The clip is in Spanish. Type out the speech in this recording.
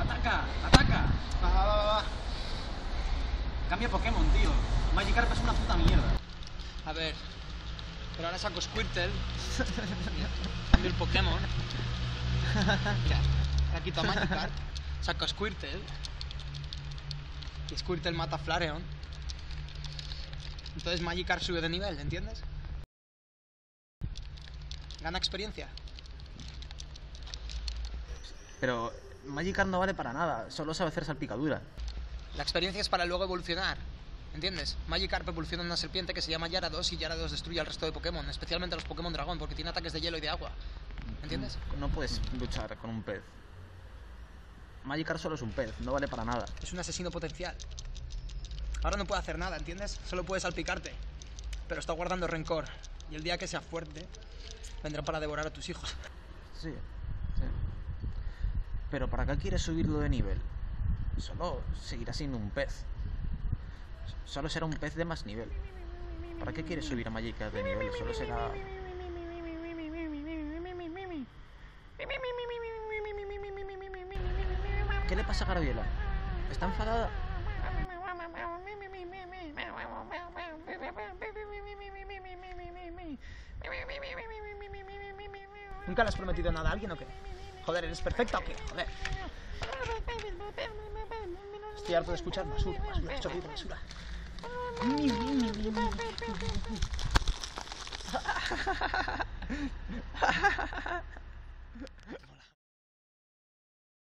¡Ataca! ¡Ataca! Va. Cambia Pokémon, tío. Magikarp es una puta mierda. A ver. Pero ahora saco Squirtle. Cambio el Pokémon. Ya. Ahora quito a Magikarp. Saco a Squirtle. Y Squirtle mata a Flareon. Entonces Magikarp sube de nivel, ¿entiendes? Gana experiencia. Pero Magikarp no vale para nada, solo sabe hacer salpicadura. La experiencia es para luego evolucionar. ¿Entiendes? Magikarp evoluciona en una serpiente que se llama Gyarados y Gyarados destruye al resto de Pokémon, especialmente a los Pokémon dragón, porque tiene ataques de hielo y de agua. ¿Entiendes? No puedes luchar con un pez. Magikarp solo es un pez, no vale para nada. Es un asesino potencial. Ahora no puede hacer nada, ¿entiendes? Solo puede salpicarte. Pero está guardando rencor. Y el día que sea fuerte, vendrá para devorar a tus hijos. Sí. Pero ¿para qué quieres subirlo de nivel? Solo seguirá siendo un pez. Solo será un pez de más nivel. ¿Para qué quieres subir a Magikarp de nivel? Solo será... ¿Qué le pasa a Gabriela? ¿Está enfadada? ¿Nunca le has prometido nada a alguien o qué? Joder, ¿eres perfecta o qué? Joder. Estoy harto de escuchar basura, chorrito, basura.